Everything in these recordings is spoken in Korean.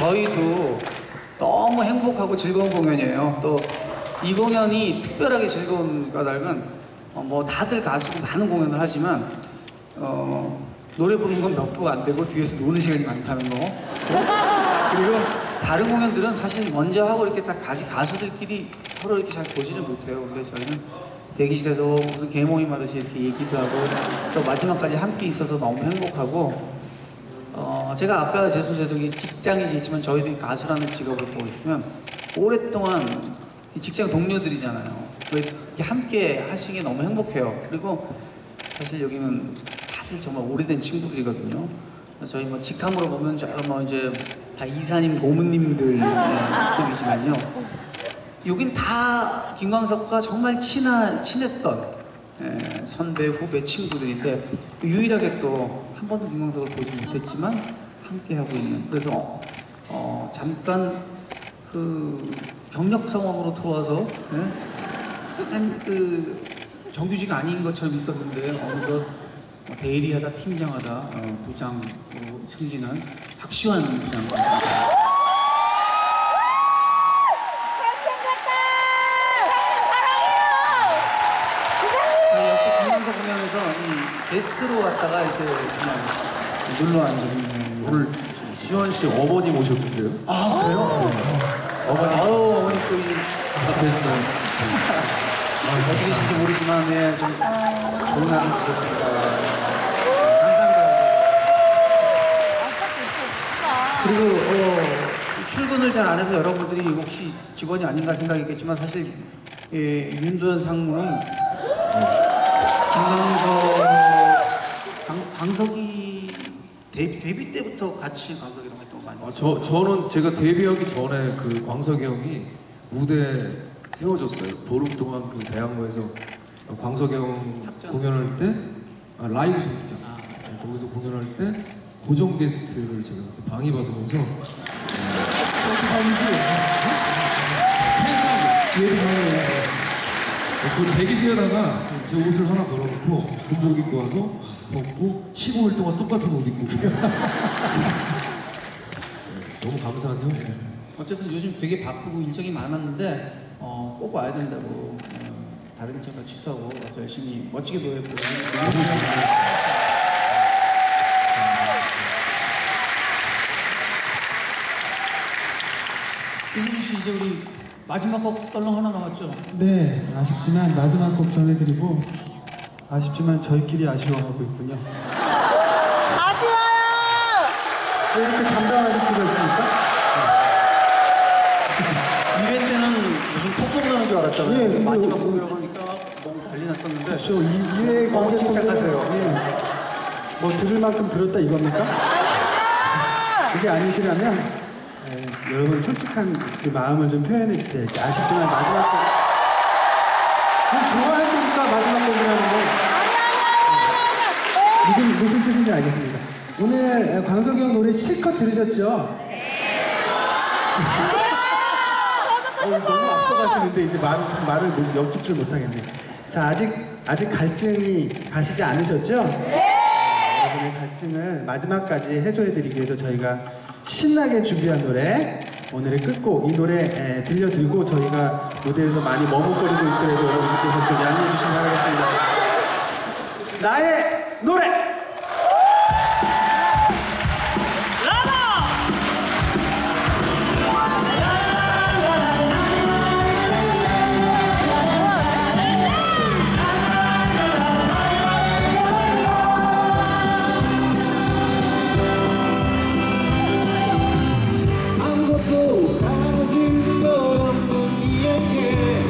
저희도 너무 행복하고 즐거운 공연이에요. 또 이 공연이 특별하게 즐거운 까닭은 뭐 다들 가수고 많은 공연을 하지만 노래 부르는 건 몇 곡 안 되고 뒤에서 노는 시간이 많다는 거. 그리고 다른 공연들은 사실 먼저 하고 이렇게 딱 가수들끼리 서로 이렇게 잘 보지를 못해요. 근데 저희는 대기실에서 무슨 개모임 하듯이 이렇게 얘기도 하고 또 마지막까지 함께 있어서 너무 행복하고 제가 아까 제도 이 직장이겠지만 저희도 가수라는 직업을 보고 있으면 오랫동안 이 직장 동료들이잖아요. 이렇게 함께 하시기에 너무 행복해요. 그리고 사실 여기는 다들 정말 오래된 친구들이거든요. 저희 뭐 직함으로 보면 뭐 이제 다 이사님, 고모님들이지만요. 여긴 다 김광석과 정말 친했던 선배, 후배 친구들인데 유일하게 또 한 번도 김광석을 보지 못했지만 함께 하고 있는. 그래서 잠깐 그 경력 상황으로 들어와서 약간 그 정규직 아닌 것처럼 있었는데 어느덧 대리하다 팀장하다 부장으로 승진한 박시환 부장. 게스트로 왔다가 이렇게 그냥 놀러 앉은 오늘 시원 씨 어머니 모셨던데요? 아 그래요? 네. 어머니, 어머니 또 뵀어요. 어디 계신지 모르지만 좀 좋은 하루 주셨습니다. 감사합니다. 그리고 출근을 잘 안 해서 여러분들이 혹시 직원이 아닌가 생각했겠지만 사실 윤도현 상무는 광석이 데뷔 때부터 같이 광석이랑 활동을 많이 했어요. 저는 제가 데뷔하기 전에 그 광석이 형이 무대 세워줬어요. 보름 동안 그 대학로에서 광석이 형 공연할 때 라이브 소극장 거기서 공연할 때 고정 게스트를 제가 방해 받으면서 그 대기실에다가 제 옷을 하나 걸어놓고 군복 입고 와서 벗고 15일 동안 똑같은 옷 입고 그랬어요. 너무 감사한 형이에요. 어쨌든 요즘 되게 바쁘고 일정이 많았는데 꼭 와야 된다고 다른 제가 취소하고 와서 열심히 멋지게 노래했고 이수진 씨 이제 우리 마지막 곡 떨렁 하나 남았죠? 네, 아쉽지만 마지막 곡 전해드리고 아쉽지만 저희끼리 아쉬워하고 있군요. 아쉬워요! 왜 이렇게 감당하실 수가 있습니까? 2회 때는 무슨 폭풍 나는 줄 알았잖아요. 예, 마지막 곡이라고 하니까 너무 난리 났었는데 그렇죠. 2회 너무 침착하세요. 예. 뭐 들을 만큼 들었다 이겁니까? 그게 아니시라면 여러분 솔직한 그 마음을 좀 표현해 주셔야지. 아쉽지만 마지막 곡 좋아하시니까 마지막 곡이라는 거 무슨 뜻인지 알겠습니다. 오늘 광석이 형 노래 실컷 들으셨죠? 너무 앞서가시는데 이제 말을 엿듣질 못하겠네. 자, 아직 갈증이 가시지 않으셨죠? 여러분의 갈증을 마지막까지 해소해드리기 위해서 저희가 신나게 준비한 노래, 오늘의 끝곡 이 노래 들려드리고 저희가 무대에서 많이 머뭇거리고 있더라도 여러분들께서 좀 양해해 주시면 바라겠습니다. 나의 노래!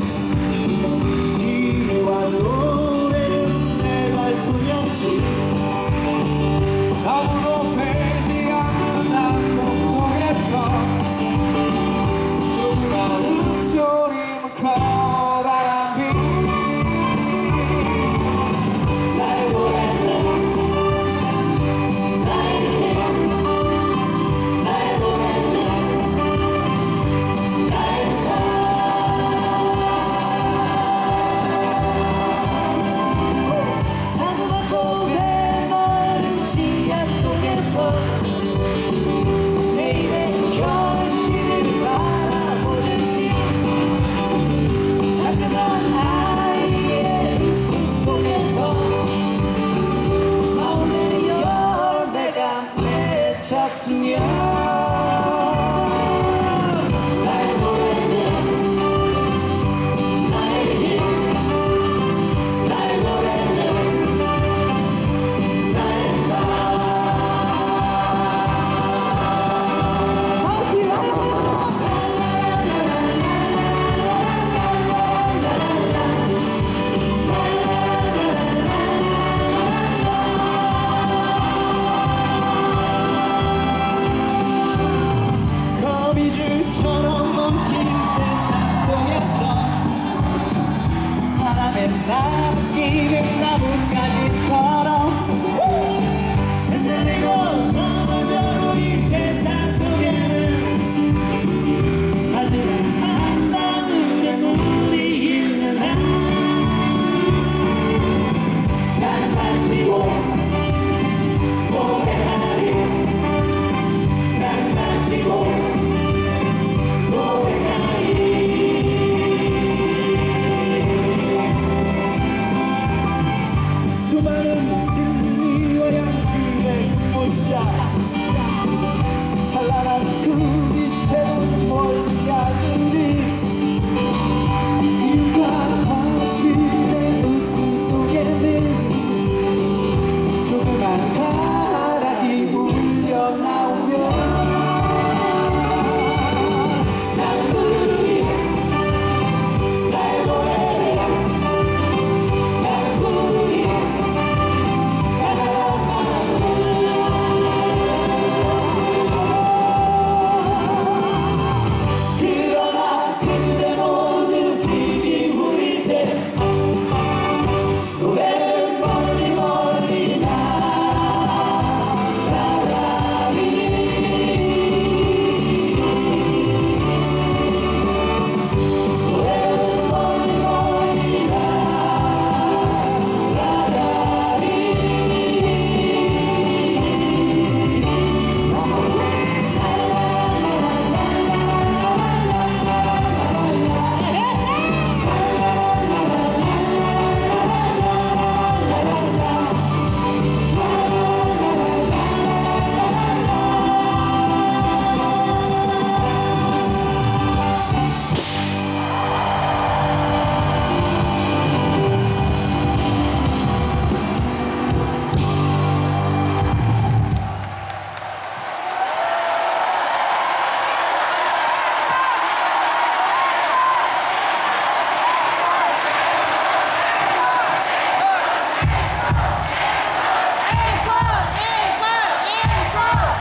시와 노래는 내 발꿈 역시 나무끼는 나뭇가지 서